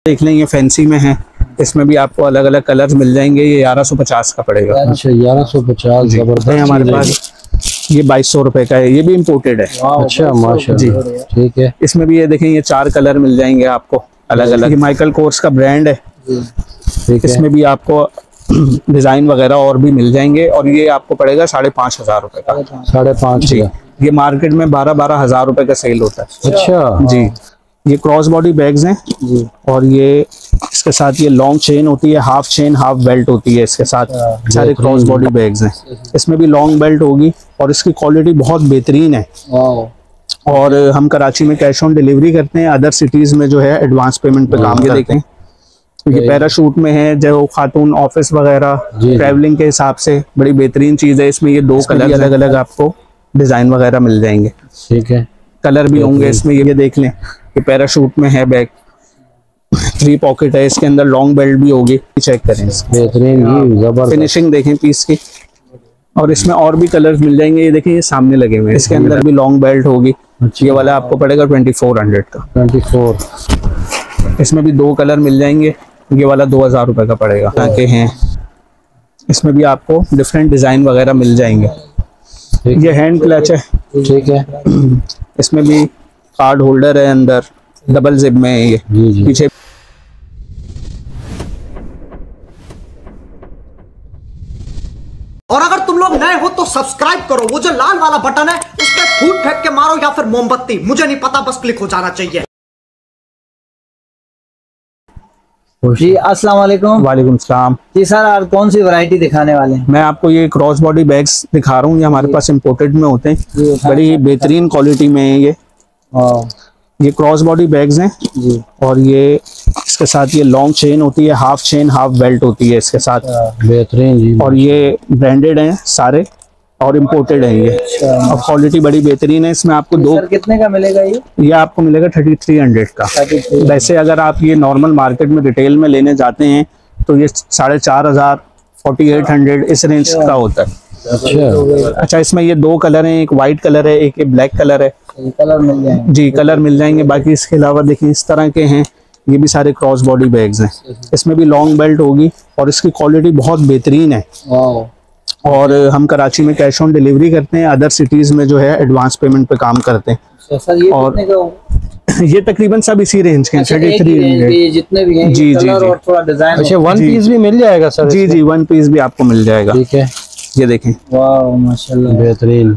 देख लें ये फैंसी में है, इसमें भी आपको अलग अलग कलर्स मिल जाएंगे। ये 1150 का पड़ेगा। अच्छा 1150 जबरदस्त है हमारे पास। ये 2200 रुपए का है, ये भी इम्पोर्टेड है। अच्छा माशाल्लाह जी, ठीक है। इसमें भी ये देखें, ये 4 कलर मिल जाएंगे आपको अलग अलग। ये माइकल कोर्स का ब्रांड है, इसमें भी आपको डिजाइन वगैरह और भी मिल जाएंगे। और ये आपको पड़ेगा 5500 रुपए का। 5.5 जी। ये मार्केट में 12-12 हजार रुपए का सेल होता है। अच्छा जी। ये क्रॉस बॉडी बैग्स हैं जी। और ये इसके साथ ये लॉन्ग चेन होती है, हाफ चेन हाफ बेल्ट होती है इसके साथ। सारे क्रॉस बॉडी बैग्स हैं, इसमें भी लॉन्ग बेल्ट होगी और इसकी क्वालिटी बहुत बेहतरीन है। और हम कराची में कैश ऑन डिलीवरी करते हैं, अदर सिटीज में जो है एडवांस पेमेंट पे काम करते हैं। ये पैराशूट में है, जो खातून ऑफिस वगैरह ट्रैवलिंग के हिसाब से बड़ी बेहतरीन चीज है। इसमें ये 2 कलर अलग अलग आपको डिजाइन वगैरह मिल जाएंगे। ठीक है, कलर भी होंगे इसमें। ये देख लें, ये पैराशूट में है बैग, 3 पॉकेट है, इसके अंदर लॉन्ग बेल्ट भी होगी। चेक करें, बेहतरीन फिनिशिंग देखें पीस की। और इसमें और भी कलर्स मिल जाएंगे। ये देखिए, ये सामने लगे हुए हैं, इसके अंदर भी लॉन्ग बेल्ट होगी। ये वाला आपको पड़ेगा 2400 का। 24। इसमें भी 2 कलर मिल जाएंगे। ये वाला 2000 रुपए का पड़ेगा। के हैं, इसमें भी आपको डिफरेंट डिजाइन वगैरह मिल जाएंगे। ये हैंड क्लच है, ठीक है। इसमें भी कार्ड होल्डर है, अंदर डबल जिप में है। ये पीछे और अगर तुम लोग नए हो तो सब्सक्राइब करो, वो जो लाल वाला बटन है उस पर फूट फेंक के मारो या फिर मोमबत्ती, मुझे नहीं पता, बस क्लिक हो जाना चाहिए। जी अस्सलाम वालेकुम। वालेकुम सलाम। जी सर, आज कौन सी वैरायटी दिखाने वाले हैं? मैं आपको ये क्रॉस बॉडी बैग्स दिखा रहा हूँ। ये हमारे पास इम्पोर्टेड में होते हैं, बड़ी बेहतरीन क्वालिटी में है। ये क्रॉस बॉडी बैग्स हैं जी। और ये इसके साथ ये लॉन्ग चेन होती है, हाफ चेन हाफ बेल्ट होती है इसके साथ। बेहतरीन जी। और ये ब्रांडेड हैं सारे और इम्पोर्टेड है ये। और क्वालिटी बड़ी बेहतरीन है। इसमें आपको 2 कितने का मिलेगा ये आपको मिलेगा 3300 का। वैसे अगर आप ये नॉर्मल मार्केट में रिटेल में लेने जाते हैं तो ये 4500 4800 इस रेंज का होता है। अच्छा, इसमें ये 2 कलर हैं, एक वाइट कलर है, एक ये ब्लैक कलर है। कलर मिल जाएंगे जी, कलर मिल जाएंगे। बाकी इसके अलावा देखिए, इस तरह के हैं, ये भी सारे क्रॉस बॉडी बैग्स हैं। इसमें भी लॉन्ग बेल्ट होगी और इसकी क्वालिटी बहुत बेहतरीन है। और हम कराची में कैश ऑन डिलीवरी करते हैं, अदर सिटीज में जो है एडवांस पेमेंट पे काम करते हैं। सर, ये और ये तकरीबन सब इसी रेंज के हैं। 3300 जितने भी हैं। जी जी और थोड़ा डिजाइन। अच्छा, 1 पीस भी मिल जाएगा सर? जी जी, 1 पीस भी आपको मिल जाएगा। ठीक है, ये देखें, वाह माशाल्लाह, बेहतरीन।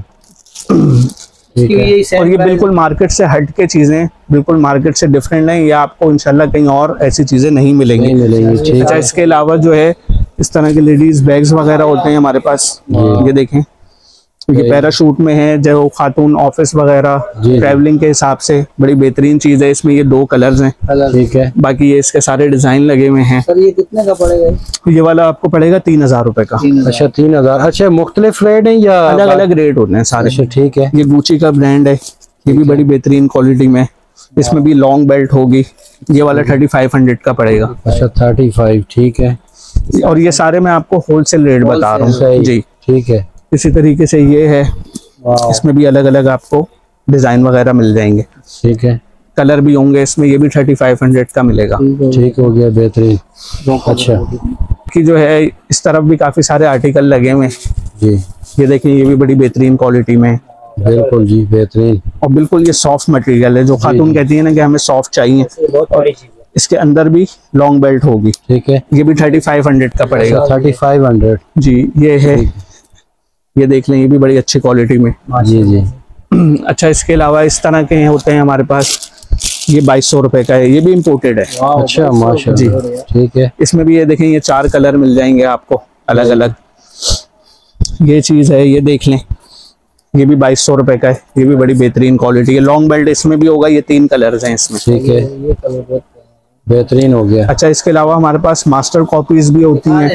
और ये बिल्कुल मार्केट से हट के चीजें, बिल्कुल मार्केट से डिफरेंट है। ये आपको इंशाल्लाह कहीं और ऐसी चीजें नहीं मिलेंगी। अच्छा, इसके अलावा जो है इस तरह के लेडीज बैग्स वगैरह होते हैं हमारे पास। ये देखें, ये पैराशूट में है, जो खातून ऑफिस वगैरह ट्रैवलिंग के हिसाब से बड़ी बेहतरीन चीज है। इसमें ये 2 कलर्स हैं। ठीक है। बाकी ये इसके सारे डिजाइन लगे हुए हैं। सर, ये कितने का पड़ेगा? ये वाला आपको पड़ेगा 3000 रुपए का। अच्छा 3000। अच्छा, मुख्तलिफ रेट है या अलग अलग रेट होते हैं सारे? अच्छा, ठीक है। ये गुची का ब्रांड है, ये भी बड़ी बेहतरीन क्वालिटी में। इसमें भी लॉन्ग बेल्ट होगी। ये वाला 3500 का पड़ेगा। अच्छा 35, ठीक है। और ये सारे मैं आपको होलसेल रेट बता रहा हूँ जी। ठीक है। इसी तरीके से ये है, इसमें भी अलग अलग आपको डिजाइन वगैरह मिल जाएंगे। ठीक है, कलर भी होंगे इसमें। ये भी 3500 का मिलेगा। ठीक हो गया, बेहतरीन। अच्छा, कि जो है इस तरफ भी काफी सारे आर्टिकल लगे हुए हैं जी। ये देखिए, ये भी बड़ी बेहतरीन क्वालिटी में। बिल्कुल जी, बेहतरीन। और बिल्कुल ये सॉफ्ट मटेरियल है, जो खातून कहती है ना कि हमें सॉफ्ट चाहिए। और इसके अंदर भी लॉन्ग बेल्ट होगी। ठीक है, ये भी 3500 का पड़ेगा। 3500 जी। ये है, ये देख लें, ये भी बड़ी अच्छी क्वालिटी में। जी जी। अच्छा, इसके अलावा इस तरह के होते हैं हमारे पास। ये 2200 रुपए का है, ये भी इम्पोर्टेड है। अच्छा माशाल्लाह जी, ठीक है। इसमें भी ये देखें, ये 4 कलर मिल जाएंगे आपको अलग अलग। ये चीज है, ये देख लें, ये भी 2200 रुपए का है। ये भी बड़ी बेहतरीन क्वालिटी है। लॉन्ग बेल्ट इसमें भी होगा। ये 3 कलर्स हैं इसमें। ठीक है, ये कलर बेहतरीन हो गया। अच्छा, इसके अलावा हमारे पास मास्टर कॉपीज भी होती हैं।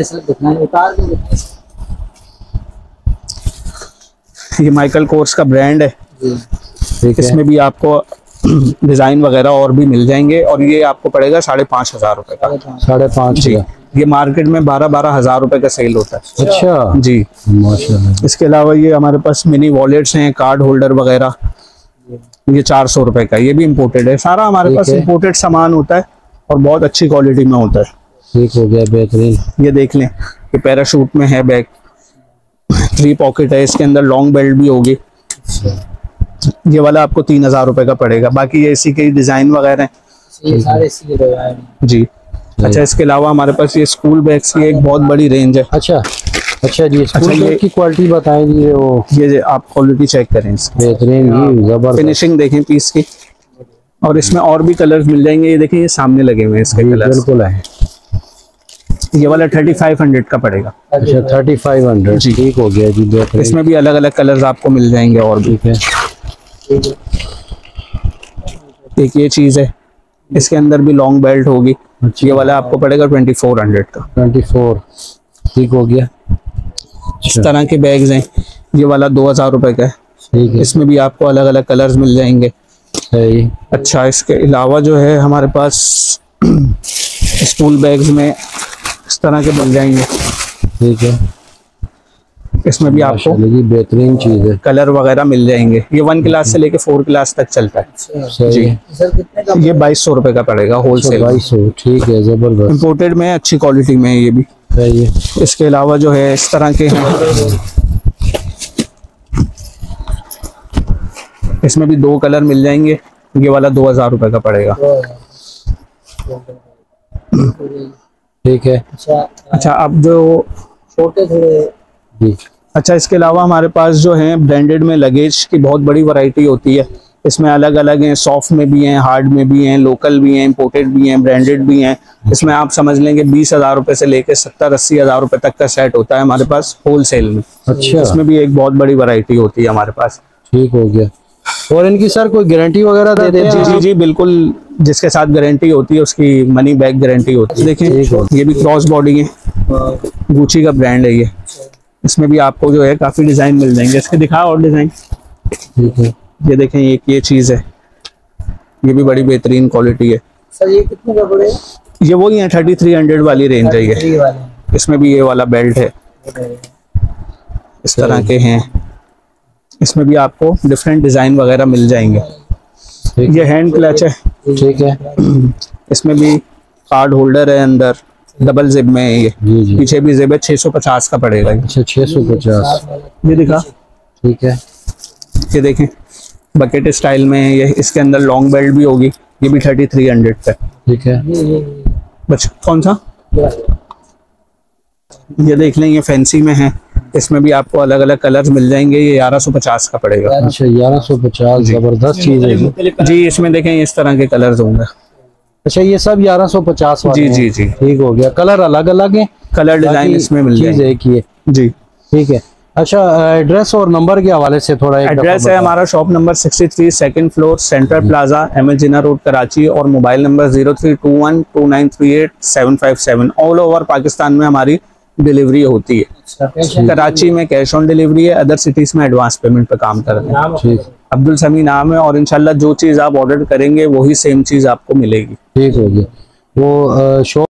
ये माइकल कोर्स का ब्रांड है, इसमें भी आपको डिजाइन वगैरह और भी मिल जाएंगे। और ये आपको पड़ेगा 5500 रुपए का। 5.5 जी। ये मार्केट में 12-12 हजार रुपए का सेल होता है। अच्छा जी, माशाल्लाह। इसके अलावा ये हमारे पास मिनी वॉलेट्स हैं, कार्ड होल्डर वगैरह। ये 400 रुपए का, ये भी इम्पोर्टेड है। सारा हमारे पास इम्पोर्टेड सामान होता है और बहुत अच्छी क्वालिटी में होता है। ठीक हो गया, बेहतरीन। ये देख लें, ये पैराशूट में है बैग, 3 पॉकेट है, इसके अंदर लॉन्ग बेल्ट भी होगी। ये वाला आपको 3000 रुपए का पड़ेगा। बाकी ये इसी के डिजाइन वगैरह हैं ये सारे इसी के डिजाइन हैं। जी। अच्छा, इसके अलावा हमारे पास ये स्कूल बैग्स की एक बहुत बड़ी रेंज है। अच्छा जी, स्कूल ये- बैग की क्वालिटी बताएं जी। वो ये आप क्वालिटी चेक करें इसकी, बेहतरीन जी, जबरदस्त। फिनिशिंग देखें पीस की। और इसमें और भी कलर्स मिल जाएंगे। ये देखिए, ये सामने लगे हुए हैं इसके जी, कलर्स। बिल्कुल है। ये वाला 3500 का पड़ेगा। अच्छा 3500। जी। ठीक हो गया जी, बेहतरीन। इसमें भी अलग अलग कलर्स आपको मिल जाएंगे और भी। ठीक है। एक ये चीज़ है, इसके अंदर भी लॉन्ग बेल्ट होगी। अच्छा। ये वाला आपको पड़ेगा 2400 का। 24। ठीक हो गया। इस तरह के बैग्स हैं। ये वाला 2000 रुपए का है। ठीक है, इसमें भी आपको अलग अलग कलर्स मिल जाएंगे। सही। अच्छा, इसके अलावा जो है हमारे पास स्कूल बैग्स में इस तरह के मिल जाएंगे। ठीक है, इसमें भी आपको माशाल्लाह जी, बेहतरीन चीज है। कलर वगैरह मिल जाएंगे। ये 1 क्लास से लेके 4 क्लास तक चलता है। सही जी। है। सर कितने का? ये 2200 रुपए का पड़ेगा होलसेल। 2200। ठीक है, जबरदस्त। इम्पोर्टेड में है, अच्छी क्वालिटी में है ये भी। सही है। इसके अलावा जो है इस तरह के हैं, इसमें भी 2 कलर मिल जाएंगे। ये वाला 2000 रुपए का पड़ेगा। ठीक है अच्छा, अब जो छोटे थोड़े जी। अच्छा, इसके अलावा हमारे पास जो है ब्रांडेड में लगेज की बहुत बड़ी वैरायटी होती है। इसमें अलग अलग हैं, सॉफ्ट में भी हैं, हार्ड में भी हैं, लोकल भी हैं, इम्पोर्टेड भी हैं, ब्रांडेड भी हैं। इसमें आप समझ लेंगे 20,000 रुपए से लेके 70-80,000 रुपए तक का सेट होता है हमारे पास होलसेल में। अच्छा, इसमें भी एक बहुत बड़ी वैरायटी होती है हमारे पास। ठीक हो गया। और इनकी सर कोई गारंटी वगैरह देते हैं? जी जी जी, बिल्कुल। जिसके साथ गारंटी होती है उसकी मनी बैक गारंटी होती है। ठीक देखिए, है। ये भी क्रॉस बॉडी है, गुची का ब्रांड है ये। इसमें भी आपको जो है काफी डिजाइन मिल जाएंगे। इसके दिखा और डिजाइन। ठीक है। ये देखें, ये चीज है, ये भी बड़ी बेहतरीन क्वालिटी है। सर ये कितने का पड़ेगा? ये वही है 3300 वाली रेंज है ये। 33 वाले इसमें भी ये वाला बेल्ट है, इस तरह के हैं। इसमें भी आपको डिफरेंट डिजाइन वगैरह मिल जाएंगे। ठीक ये हैंड क्लच है, ठीक है इसमें भी कार्ड होल्डर है, अंदर डबल जिप में है ये। जी जी। पीछे भी जिप है। 650 का पड़ेगा ये। अच्छा 650। ये दिखा, ठीक है। ये देखें, बकेट स्टाइल में है ये। इसके अंदर लॉन्ग बेल्ट भी होगी। ये भी 3300 का। ठीक है। बच कौन सा? ये देख लें, ये फैंसी में है। इसमें भी आपको अलग अलग कलर्स मिल जाएंगे। ये 1150 का पड़ेगा। अच्छा 1150। जबरदस्त चीज है जी। जी, इसमें देखें इस तरह के कलर्स होंगे। अच्छा ये सब 1150 वाले जी हैं। जी जी। ठीक हो गया। कलर अलग अलग है, कलर डिजाइन इसमें मिल चीज जाएंगे। एक ही है। जी। ठीक है। अच्छा एड्रेस और नंबर के हवाले से थोड़ा एक एड्रेस है हमारा shop number 63 second floor central plaza ML Jinnah road Karachi और mobile number 03212938-757। All over Pakistan में हमारी डिलीवरी होती है। कराची में कैश ऑन डिलीवरी है, अदर सिटीज में एडवांस पेमेंट पे काम करते हैं। ठीक अब्दुल समी नाम है और इंशाल्लाह जो चीज़ आप ऑर्डर करेंगे वही सेम चीज़ आपको मिलेगी। ठीक हो गया। वो शॉप